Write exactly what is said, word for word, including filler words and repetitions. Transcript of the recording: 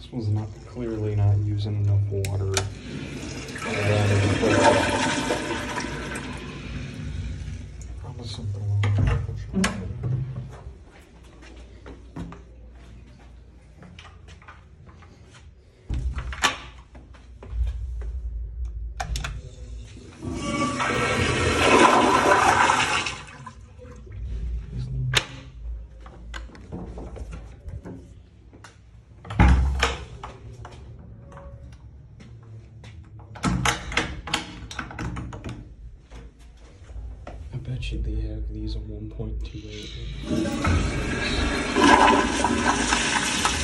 This was not clearly not using enough water. Probably something wrong. I bet you they have these on one point two eight.